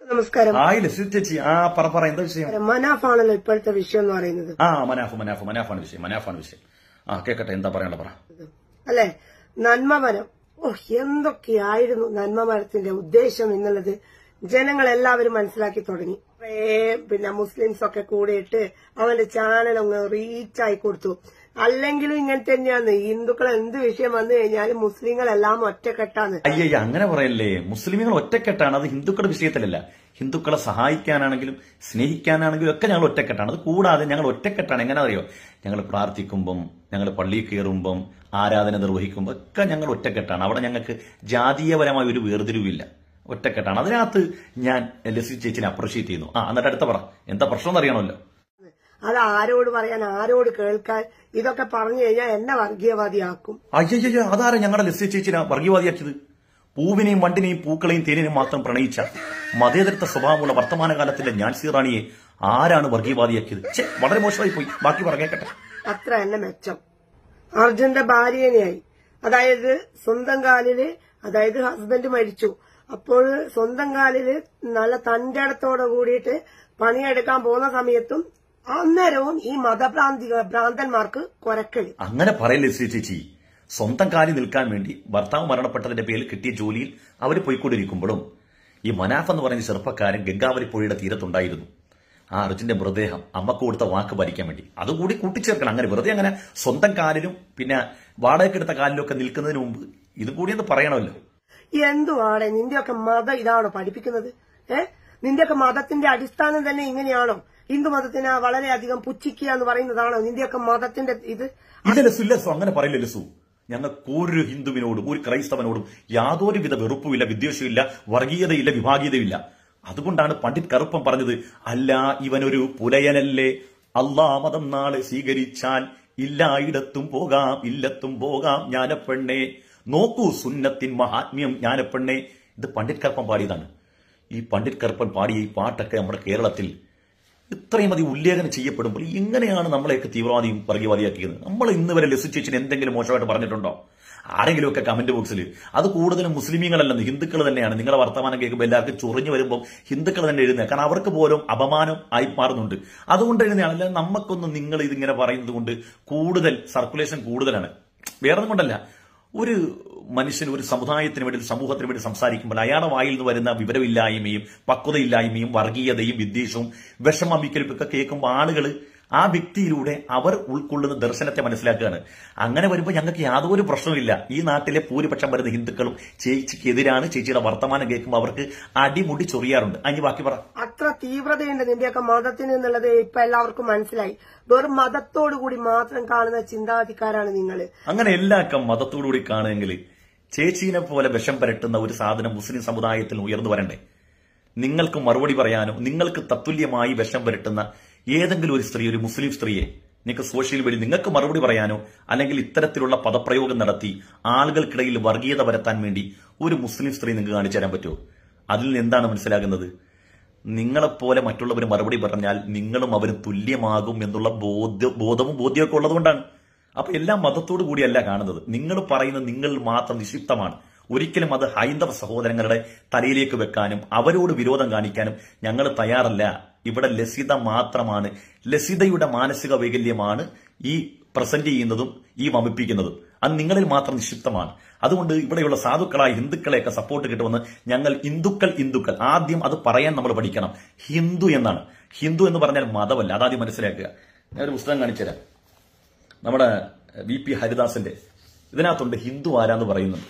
നമസ്കാരം. ചേച്ചി എന്താ വിഷയം? മനാഫാണല്ലോ ഇപ്പോഴത്തെ വിഷയം എന്ന് പറയുന്നത്. മനാഫാണ് വിഷയം. കേക്കട്ടെ, എന്താ പറയാനുള്ള പറ. അല്ലെ, നന്മമരം. എന്തൊക്കെയായിരുന്നു നന്മമരത്തിന്റെ ഉദ്ദേശം എന്നുള്ളത് ജനങ്ങളെല്ലാവരും മനസ്സിലാക്കി തുടങ്ങി. പിന്നെ മുസ്ലിംസ് ഒക്കെ കൂടിയിട്ട് അവന്റെ ചാനൽ അങ്ങ് റീച്ചായി കൊടുത്തു. അല്ലെങ്കിലും ഇങ്ങനെ തന്നെയാണ്. ഹിന്ദുക്കൾ എന്ത് വിഷയം വന്നു കഴിഞ്ഞാലും മുസ്ലിങ്ങളെല്ലാം ഒറ്റക്കെട്ടാണ്. അങ്ങനെ പറയല്ലേ, മുസ്ലിമുകൾ ഒറ്റക്കെട്ടാണ്. അത് ഹിന്ദുക്കളുടെ വിഷയത്തിലല്ല. ഹിന്ദുക്കളെ സഹായിക്കാനാണെങ്കിലും സ്നേഹിക്കാനാണെങ്കിലും ഒക്കെ ഞങ്ങൾ ഒറ്റക്കെട്ടാണ്. അത് കൂടാതെ ഞങ്ങൾ ഒറ്റക്കെട്ടാണ്. എങ്ങനെ അറിയോ? ഞങ്ങൾ പ്രാർത്ഥിക്കുമ്പം, ഞങ്ങൾ പള്ളിയിൽ കയറുമ്പം, ആരാധന നിർവഹിക്കുമ്പോൾ ഒക്കെ ഞങ്ങൾ ഒറ്റക്കെട്ടാണ്. അവിടെ ഞങ്ങൾക്ക് ജാതീയപരമായ ഒരു വേർതിരിവില്ല. ഒറ്റക്കെട്ടാണ്. അതിനകത്ത് ഞാൻ ലസി ചേച്ചിനെ അപ്രീഷിയേറ്റ് ചെയ്യുന്നു. എന്നിട്ട് അടുത്ത പറ, എന്താ പ്രശ്നം എന്നറിയണമല്ലോ. അത് ആരോട് പറയാൻ, ആരോട് കേൾക്കാൻ? ഇതൊക്കെ പറഞ്ഞു കഴിഞ്ഞാൽ എന്നെ വർഗീയവാദിയാക്കും. അതാരാ ഞങ്ങളുടെ ലസി ചേച്ചിനെ വർഗീയവാദിയാക്കിയത്? പൂവിനെയും വണ്ടിനെയും പൂക്കളെയും തേനിനെയും മാത്രം പ്രണയിച്ച മതേതരത്വ സ്വഭാവമുള്ള വർത്തമാനകാലത്തിന്റെ ജ്ഞാൻസി റാണിയെ ആരാണ് വർഗീയവാദിയാക്കിയത്? വളരെ മോശമായി പോയി. ബാക്കി പറഞ്ഞേക്കട്ടെ. അത്ര എന്നെ മെച്ചം. അർജുന്റെ ഭാര്യനെയായി, അതായത് സ്വന്തം കാലില്, അതായത് ഹസ്ബൻഡ് മരിച്ചു, അപ്പോൾ സ്വന്തം കാലില് നല്ല തന്റെടത്തോടെ കൂടിയിട്ട് പണിയെടുക്കാൻ പോകുന്ന സമയത്തും അന്നേരവും ഈ ഭ്രാന്തന്മാർക്ക് കൊരക്കല്. അങ്ങനെ പറയല്ലേ ചേച്ചി. സ്വന്തം കാലിൽ നിൽക്കാൻ വേണ്ടി ഭർത്താവ് മരണപ്പെട്ടതിന്റെ പേരിൽ കിട്ടിയ ജോലിയിൽ അവർ പോയിക്കൊണ്ടിരിക്കുമ്പോഴും ഈ മനാഫ് എന്ന് പറയുന്ന ചെറുപ്പക്കാരൻ ഗംഗാവലി പുഴയുടെ തീരത്തുണ്ടായിരുന്നു. അർജുന്റെ മൃതദേഹം അമ്മക്ക് കൊടുത്ത വാക്ക് ഭരിക്കാൻ വേണ്ടി അതുകൂടി കൂട്ടിച്ചേർക്കണം. അങ്ങനെ വെറുതെ അങ്ങനെ സ്വന്തം കാലിലും പിന്നെ വാടകയ്ക്കെടുത്ത കാലിലും ഒക്കെ നിൽക്കുന്നതിന് മുമ്പ് ഇതും കൂടി ഒന്ന് പറയണമല്ലോ. എന്തുവാടെ നിന്റെയൊക്കെ മതം ഇതാണോ പഠിപ്പിക്കുന്നത്? നിന്റെയൊക്കെ മതത്തിന്റെ അടിസ്ഥാനം തന്നെ ഇങ്ങനെയാണോ? ഹിന്ദു മതത്തിനെ വളരെയധികം പുച്ഛിക്കുക എന്ന് പറയുന്നതാണോ നിന്റെയൊക്കെ മതത്തിന്റെ ഇത്? ലസു അങ്ങനെ പറയില്ല ലസു. ഞങ്ങൾക്ക് ഒരു ഹിന്ദുവിനോടും ഒരു ക്രൈസ്തവനോടും യാതൊരുവിധ വെറുപ്പുമില്ല, വിദ്വേഷമില്ല, വർഗീയതയില്ല, വിഭാഗീയതയില്ല. അതുകൊണ്ടാണ് പണ്ഡിറ്റ് കറുപ്പം പറഞ്ഞത്, അല്ല ഇവനൊരു പുലയനല്ലേ, അള്ളാ മതം നാളെ സ്വീകരിച്ചാൽ ഇല്ലായിടത്തും പോകാം, ഇല്ലത്തും പോകാം ജ്ഞാനപ്പെണ്ണേ, നോക്കൂ സുന്നത്തിൻ മഹാത്മ്യം ജ്ഞാനപ്പെണ്ണേ. ഇത് പണ്ഡിറ്റ് കറുപ്പം പാടിയതാണ്. ഈ പണ്ഡിറ്റ് കറുപ്പൻ പാടിയ ഈ പാട്ടൊക്കെ നമ്മുടെ കേരളത്തിൽ ഇത്രയും അധികം ഉല്ലേഖനം ചെയ്യപ്പെടുമ്പോൾ എങ്ങനെയാണ് നമ്മളെയൊക്കെ തീവ്രവാദിയും വർഗീയവാദിയാക്കിയത്? നമ്മൾ ഇന്ന് വരെ ലസു ചേച്ചിന് എന്തെങ്കിലും മോശമായിട്ട് പറഞ്ഞിട്ടുണ്ടോ? ആരെങ്കിലുമൊക്കെ കമന്റ് ബോക്സിൽ. അത് കൂടുതലും മുസ്ലിമീങ്ങളല്ലെന്ന് ഹിന്ദുക്കൾ തന്നെയാണ്. നിങ്ങളെ വർത്തമാനം കേൾക്കുമ്പോൾ എല്ലാവർക്കും ചൊറിഞ്ഞു വരുമ്പോൾ ഹിന്ദുക്കൾ തന്നെ എഴുതുന്നത്. കാരണം അവർക്ക് പോലും അപമാനം ആയി മാറുന്നുണ്ട്. അതുകൊണ്ട് എഴുതുന്നതാണ്. അല്ലാതെ നമുക്കൊന്നും നിങ്ങൾ ഇതിങ്ങനെ പറയുന്നത് കൊണ്ട് കൂടുതൽ സർക്കുലേഷൻ കൂടുതലാണ്. വേറെ കൊണ്ടല്ല. ഒരു മനുഷ്യൻ ഒരു സമുദായത്തിന് വേണ്ടി, സമൂഹത്തിന് വേണ്ടി സംസാരിക്കുമ്പോൾ അയാളുടെ വായിൽ നിന്ന് വരുന്ന വിവരമില്ലായ്മയും പക്വതയില്ലായ്മയും വർഗീയതയും വിദ്വേഷവും വിഷമമിക്കലുമൊക്കെ കേൾക്കുമ്പോൾ ആളുകൾ ആ വ്യക്തിയിലൂടെ അവർ ഉൾക്കൊള്ളുന്ന ദർശനത്തെ മനസ്സിലാക്കുകയാണ്. അങ്ങനെ വരുമ്പോൾ ഞങ്ങൾക്ക് യാതൊരു പ്രശ്നമില്ല. ഈ നാട്ടിലെ ഭൂരിപക്ഷം വരുന്ന ഹിന്ദുക്കളും ചേച്ചിക്കെതിരാണ്. ചേച്ചിയുടെ വർത്തമാനം കേൾക്കുമ്പോൾ അവർക്ക് അടിമുടി ചൊറിയാറുണ്ട്. അതിന് ബാക്കി പറ. അത്ര തീവ്രതയുണ്ട് നിന്റെയൊക്കെ മതത്തിന് എന്നുള്ളത് ഇപ്പൊ എല്ലാവർക്കും മനസ്സിലായി. വെറും മതത്തോടുകൂടി മാത്രം കാണുന്ന ചിന്താഗതിക്കാരാണ് നിങ്ങൾ. അങ്ങനെ എല്ലാവർക്കും മതത്തോടുകൂടി കാണുമെങ്കിൽ ചേച്ചീനെ പോലെ വിഷം പരട്ടുന്ന ഒരു സാധനം മുസ്ലിം സമുദായത്തിൽ ഉയർന്നു വരണ്ടേ? നിങ്ങൾക്ക് മറുപടി പറയാനോ, നിങ്ങൾക്ക് തത്തുല്യമായി വിഷം പരട്ടുന്ന ഏതെങ്കിലും ഒരു സ്ത്രീ, ഒരു മുസ്ലിം സ്ത്രീയെ നിങ്ങൾക്ക് സോഷ്യൽ മീഡിയ നിങ്ങൾക്ക് മറുപടി പറയാനോ, അല്ലെങ്കിൽ ഇത്തരത്തിലുള്ള പദപ്രയോഗം നടത്തി ആളുകൾക്കിടയിൽ വർഗീയത പരത്താൻ വേണ്ടി ഒരു മുസ്ലിം സ്ത്രീ നിങ്ങൾക്ക് കാണിച്ചു തരാൻ പറ്റുമോ? അതിൽ നിന്ന് എന്താണ് മനസ്സിലാകുന്നത്? നിങ്ങളെപ്പോലെ മറ്റുള്ളവർ മറുപടി പറഞ്ഞാൽ നിങ്ങളും അവരും തുല്യമാകും എന്നുള്ള ബോധവും ബോധ്യമൊക്കെ ഉള്ളതുകൊണ്ടാണ്. അപ്പൊ എല്ലാം മതത്തോടു കൂടിയല്ല കാണുന്നത്. നിങ്ങൾ പറയുന്നത് നിങ്ങൾ മാത്രം നിക്ഷിപ്തമാണ്. ഒരിക്കലും അത് ഹൈന്ദവ സഹോദരങ്ങളുടെ തലയിലേക്ക് വെക്കാനും അവരോട് വിരോധം കാണിക്കാനും ഞങ്ങൾ തയ്യാറല്ല. ഇവിടെ ലസിത മാത്രമാണ്, ലസിതയുടെ മാനസിക വൈകല്യമാണ് ഈ പ്രസന്റ് ചെയ്യുന്നതും ഈ വമിപ്പിക്കുന്നതും. അത് നിങ്ങളിൽ മാത്രം നിക്ഷിപ്തമാണ്. അതുകൊണ്ട് ഇവിടെയുള്ള സാധുക്കളായ ഹിന്ദുക്കളെയൊക്കെ സപ്പോർട്ട് കിട്ടുമെന്ന് ഞങ്ങൾ ഹിന്ദുക്കൾ ആദ്യം അത് പറയാൻ നമ്മൾ പഠിക്കണം. ഹിന്ദു എന്നാണ്. ഹിന്ദു എന്ന് പറഞ്ഞാൽ മതമല്ല. അതാദ്യം മനസ്സിലാക്കുക. ഞാനൊരു പുസ്തകം കാണിച്ചുതരാം. നമ്മുടെ VP ഹരിദാസിന്റെ ഇതിനകത്തുണ്ട് ഹിന്ദു ആരാന്ന് പറയുന്നുണ്ട്.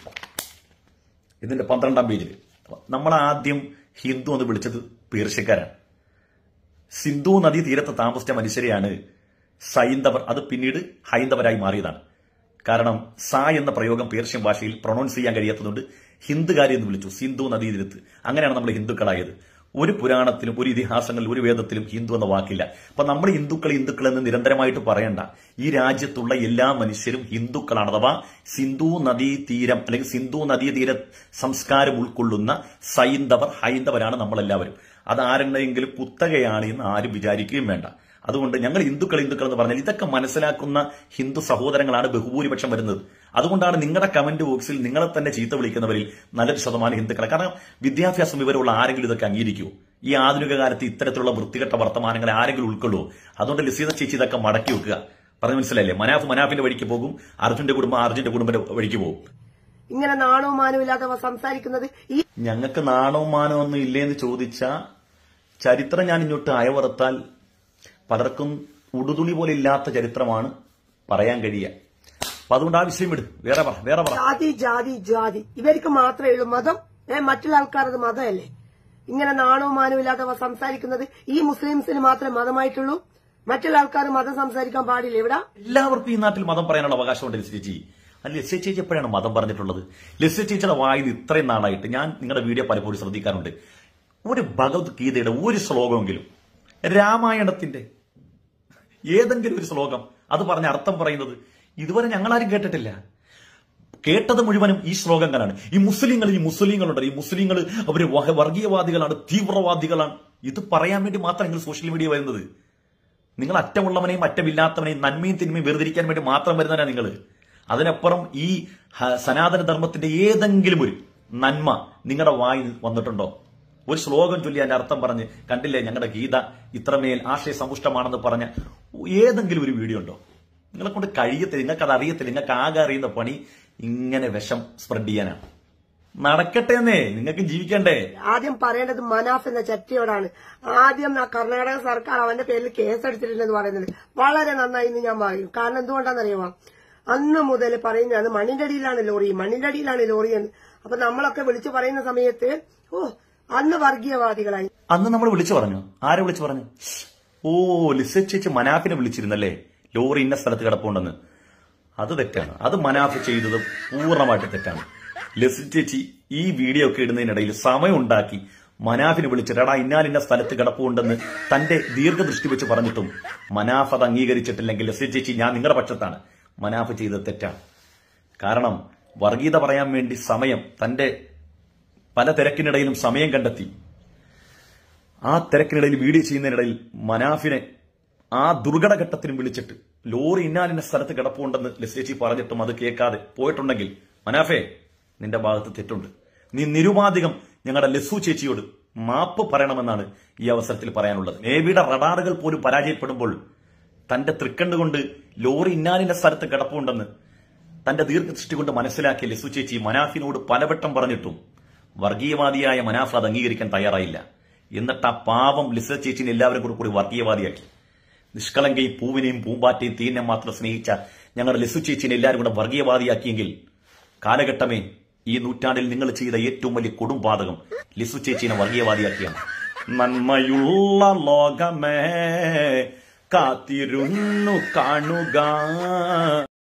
ഇതിന്റെ 12ാം പേജിൽ നമ്മളാദ്യം ഹിന്ദു എന്ന് വിളിച്ചത് പേർഷ്യക്കാരാണ്. സിന്ധു നദീ തീരത്ത് താമസിച്ച മനുഷ്യരെയാണ് സൈന്ധവർ. അത് പിന്നീട് ഹൈന്ദവരായി മാറിയതാണ്. കാരണം എന്ന പ്രയോഗം പേർഷ്യൻ ഭാഷയിൽ പ്രൊണൗൺസ് ചെയ്യാൻ കഴിയാത്തതുകൊണ്ട് ഹിന്ദുകാരി എന്ന് വിളിച്ചു. സിന്ധു നദീതീരത്ത്. അങ്ങനെയാണ് നമ്മൾ ഹിന്ദുക്കളായത്. ഒരു പുരാണത്തിലും ഒരു ഇതിഹാസങ്ങളിലും ഒരു വേദത്തിലും ഹിന്ദു എന്ന വാക്കില്ല. അപ്പൊ നമ്മൾ ഹിന്ദുക്കൾ എന്ന് നിരന്തരമായിട്ട് പറയണ്ട. ഈ രാജ്യത്തുള്ള എല്ലാ മനുഷ്യരും ഹിന്ദുക്കളാണ്. അഥവാ സിന്ധു നദീതീരം അല്ലെങ്കിൽ സിന്ധു നദീതീര സംസ്കാരം ഉൾക്കൊള്ളുന്ന ഹൈന്ദവരാണ് നമ്മളെല്ലാവരും. അത് ആരെങ്കിലും കുത്തകയാണ് എന്ന് ആരും വിചാരിക്കുകയും വേണ്ട. അതുകൊണ്ട് ഞങ്ങൾ ഹിന്ദുക്കൾ എന്ന് പറഞ്ഞാൽ ഇതൊക്കെ മനസ്സിലാക്കുന്ന ഹിന്ദു സഹോദരങ്ങളാണ് ബഹുഭൂരിപക്ഷം വരുന്നത്. അതുകൊണ്ടാണ് നിങ്ങളുടെ കമന്റ് ബോക്സിൽ നിങ്ങളെ തന്നെ ചീത്ത വിളിക്കുന്നവരിൽ നല്ലൊരു ശതമാനം ഹിന്ദുക്കളെ. കാരണം വിദ്യാഭ്യാസം വിവരമുള്ള ആരെങ്കിലും ഇതൊക്കെ അംഗീകരിക്കുമോ? ഈ ആധുനിക കാലത്ത് ഇത്തരത്തിലുള്ള വൃത്തികെട്ട വർത്തമാനങ്ങളെ ആരെങ്കിലും ഉൾക്കൊള്ളുമോ? അതുകൊണ്ട് ലസീത ചേച്ചി ഇതൊക്കെ മടക്കി വെക്കുക. പറഞ്ഞു മനസ്സിലായില്ലേ? മനാഫ് മനാഫിന്റെ വഴിക്ക് പോകും, അർജുന്റെ കുടുംബം അർജുന്റെ കുടുംബത്തിന്റെ വഴിക്ക് പോകും. ഇങ്ങനെ നാണവും മാനവും ഇല്ലാത്തവ സംസാരിക്കുന്നത് ഞങ്ങൾക്ക് നാണവും മാനവും ഒന്നും ഇല്ലേന്ന് ചോദിച്ച ചരിത്രം ഞാൻ ഇങ്ങോട്ട് അയവറുത്താൽ പലർക്കും ഉടുതുണി പോലെ ഇല്ലാത്ത ചരിത്രമാണ് പറയാൻ കഴിയുക. അപ്പൊ അതുകൊണ്ട് ആ വിഷയം വിട്, വേറെ പറ. ജാതി ജാതി ജാതി ഇവർക്ക് മാത്രമേ ഉള്ളൂ മതം. മറ്റുള്ള ആൾക്കാരത് മതമല്ലേ? ഇങ്ങനെ നാണവും മാനവും ഇല്ലാത്തവ സംസാരിക്കുന്നത് ഈ മുസ്ലിംസിന് മാത്രമേ മതമായിട്ടുള്ളൂ. മറ്റുള്ള ആൾക്കാർ മതം സംസാരിക്കാൻ പാടില്ല. ഇവിടെ എല്ലാവർക്കും ഈ നാട്ടിൽ മതം പറയാനുള്ള അവകാശമുണ്ട്. ലസ്യ ചേച്ചി ലസ്യ ചേച്ചി എപ്പോഴാണ് മതം പറഞ്ഞിട്ടുള്ളത്? ലസ്യ ചേച്ചിയുടെ വായിൽ ഇത്രയും നാളായിട്ട് ഞാൻ നിങ്ങളുടെ വീഡിയോ പലപ്പോഴും ശ്രദ്ധിക്കാറുണ്ട്. ഒരു ഭഗവത്ഗീതയുടെ ഒരു ശ്ലോകമെങ്കിലും, രാമായണത്തിന്റെ ഏതെങ്കിലും ഒരു ശ്ലോകം അത് പറഞ്ഞ അർത്ഥം പറയുന്നത് ഇതുവരെ ഞങ്ങളാരും കേട്ടിട്ടില്ല. കേട്ടത് മുഴുവനും ഈ ശ്ലോകങ്ങളാണ്. ഈ മുസ്ലിങ്ങളുണ്ട്, ഈ മുസ്ലിങ്ങൾ അവര് വർഗീയവാദികളാണ്, തീവ്രവാദികളാണ്. ഇത് പറയാൻ വേണ്ടി മാത്രം നിങ്ങൾ സോഷ്യൽ മീഡിയ വരുന്നത്. നിങ്ങൾ അറ്റമുള്ളവനെയും അറ്റമില്ലാത്തവനെയും നന്മയും തിന്മയും വേർതിരിക്കാൻ വേണ്ടി മാത്രം വരുന്നവരാണ് നിങ്ങൾ. അതിനപ്പുറം ഈ സനാതന ധർമ്മത്തിന്റെ ഏതെങ്കിലും ഒരു നന്മ നിങ്ങളുടെ വായിൽ വന്നിട്ടുണ്ടോ? ഒരു ശ്ലോകം ചൊല്ലി അതിന്റെ അർത്ഥം പറഞ്ഞ് കണ്ടില്ലേ ഞങ്ങളുടെ ഗീത ഇത്രമേൽ ആശയ സമ്പുഷ്ടമാണെന്ന് പറഞ്ഞ ഏതെങ്കിലും ഒരു വീഡിയോ ഉണ്ടോ? നിങ്ങളെ കൊണ്ട് കഴിയത്തില്ല, നിങ്ങൾക്ക് അത് അറിയത്തില്ല. നിങ്ങൾക്ക് ആകെ അറിയുന്ന പണി ഇങ്ങനെ വിഷം സ്പ്രെഡ് ചെയ്യാനാണ്. നടക്കട്ടെ എന്നേ, നിങ്ങൾക്ക് ജീവിക്കണ്ടേ. ആദ്യം പറയേണ്ടത് മനാഫ് എന്ന ചട്ടിയോടാണ്. ആദ്യം കർണാടക സർക്കാർ അവന്റെ പേരിൽ കേസെടുത്തിട്ടുണ്ടെന്ന് പറയുന്നത് വളരെ നന്നായി എന്ന് ഞാൻ പറയും. കാരണം എന്തുകൊണ്ടാണെന്നറിയുമോ? അന്ന് മുതൽ പറയുന്നതാണ് മണ്ണിന്റെ അടിയിലാണ് ലോറി എന്ന്. അപ്പൊ നമ്മളൊക്കെ വിളിച്ചു പറയുന്ന സമയത്ത് അന്ന് വർഗീയവാദികളായി. അന്ന് നമ്മൾ വിളിച്ചു പറഞ്ഞു. ആരെ വിളിച്ചു പറഞ്ഞു? ലിസ ചേച്ചി മനാഫിനെ വിളിച്ചിരുന്നല്ലേ, ലോറി ഇന്ന സ്ഥലത്ത് കിടപ്പുണ്ടെന്ന്. അത് തെറ്റാണ്. അത് മനാഫ് ചെയ്തത് പൂർണ്ണമായിട്ട് തെറ്റാണ്. ലിസ ചേച്ചി ഈ വീഡിയോ ഒക്കെ ഇടുന്നതിനിടയിൽ സമയം ഉണ്ടാക്കി മനാഫിനെ വിളിച്ചിട്ട് എടാ ഇന്നാലിന്ന സ്ഥലത്ത് കിടപ്പുണ്ടെന്ന് തന്റെ ദീർഘദൃഷ്ടി വെച്ച് പറഞ്ഞിട്ടും മനാഫ് അത് അംഗീകരിച്ചിട്ടില്ലെങ്കിൽ ലിസ ചേച്ചി ഞാൻ നിങ്ങളുടെ പക്ഷത്താണ്. മനാഫ് ചെയ്തത് തെറ്റാണ്. കാരണം വർഗീയത പറയാൻ വേണ്ടി സമയം, തന്റെ പല തിരക്കിനിടയിലും സമയം കണ്ടെത്തി ആ തിരക്കിനിടയിൽ വീഡിയോ ചെയ്യുന്നതിനിടയിൽ മനാഫിനെ ആ ദുർഘടഘട്ടത്തിനും വിളിച്ചിട്ട് ലോറി ഇന്നാലിന്റെ സ്ഥലത്ത് കിടപ്പുണ്ടെന്ന് ലസ്യേച്ചി പറഞ്ഞിട്ടും അത് കേൾക്കാതെ പോയിട്ടുണ്ടെങ്കിൽ മനാഫെ നിന്റെ ഭാഗത്ത് തെറ്റുണ്ട്. നീ നിരുപാധികം ഞങ്ങളുടെ ലസു ചേച്ചിയോട് മാപ്പ് പറയണമെന്നാണ് ഈ അവസരത്തിൽ പറയാനുള്ളത്. നേവിയുടെ റഡാറുകൾ പോലും പരാജയപ്പെടുമ്പോൾ തന്റെ തൃക്കണ്ണുകൊണ്ട് ലോറി ഇന്നാലിന്റെ സ്ഥലത്ത് കിടപ്പുണ്ടെന്ന് തന്റെ ദീർഘദൃഷ്ടി കൊണ്ട് മനസ്സിലാക്കിയ ലസു ചേച്ചി മനാഫിനോട് പലവട്ടം പറഞ്ഞിട്ടും വർഗീയവാദിയായ മനാഫ് അത് അംഗീകരിക്കാൻ തയ്യാറായില്ല. എന്നിട്ട് ആ പാവം ലിസ ചേച്ചിനെ എല്ലാവരും കൂടി വർഗീയവാദിയാക്കി. നിഷ്കളങ്കയും പൂവിനെയും പൂമ്പാറ്റയും തീനെ മാത്രം സ്നേഹിച്ച ഞങ്ങളുടെ ലിസു ചേച്ചിനെ എല്ലാവരും കൂടെ വർഗീയവാദിയാക്കിയെങ്കിൽ കാലഘട്ടമേ ഈ നൂറ്റാണ്ടിൽ നിങ്ങൾ ചെയ്ത ഏറ്റവും വലിയ കൊടുംപാതകം ലിസു ചേച്ചിനെ വർഗീയവാദിയാക്കിയാണ്. നന്മയുള്ള ലോകമേ കാത്തിരുന്നു കാണുക.